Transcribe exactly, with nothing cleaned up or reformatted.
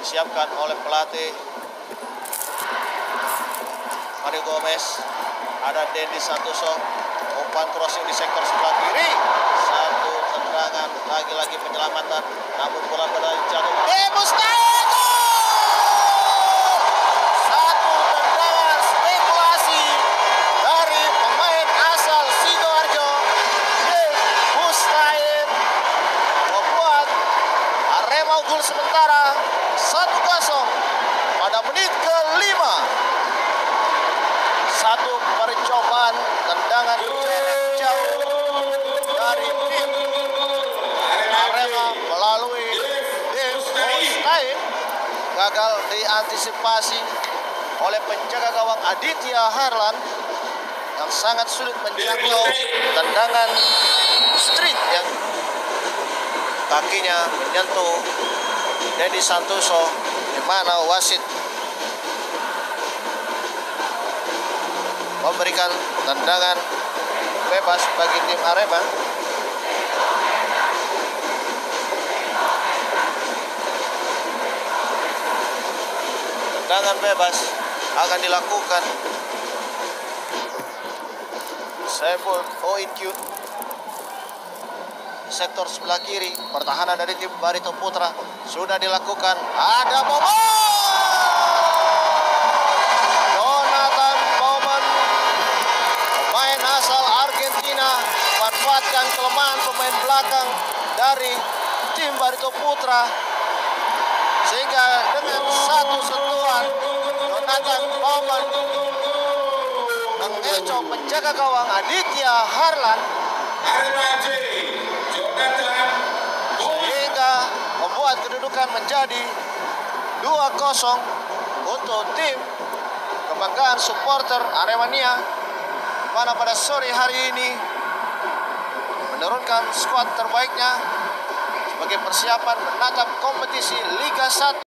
disiapkan oleh pelatih Mario Gomez. Ada Dendi Santoso, umpan crossing di sektor sebelah kiri. Satu tendangan, lagi-lagi penyelamatan, namun bola berada jatuh. Demus Taeko! Satu tendangan spekulasi dari pemain asal Sidoarjo, Demus Taeko, membuat Arema unggul sementara satu kosong pada menit kelima. Satu percobaan tendangan jauh dari tim Arema melalui Demus Taeko, gagal diantisipasi oleh penjaga gawang Aditya Harlan yang sangat sulit menjangkau tendangan street yang kakinya menyentuh Dendi Santoso, di mana wasit memberikan tendangan bebas bagi tim Arema. Tendangan bebas akan dilakukan Saiful Oinkyu. Sektor sebelah kiri, pertahanan dari tim Barito Putra sudah dilakukan. Ada Bobon! Jonathan Bobon, pemain asal Argentina, memanfaatkan kelemahan pemain belakang dari tim Barito Putra, sehingga dengan satu sentuhan Jonathan Bobon mengecoh penjaga gawang Aditya Harlan, sehingga membuat kedudukan menjadi dua kosong untuk tim kebanggaan supporter Aremania, mana pada sore hari ini menurunkan skuad terbaiknya sebagai persiapan menatap kompetisi Liga satu.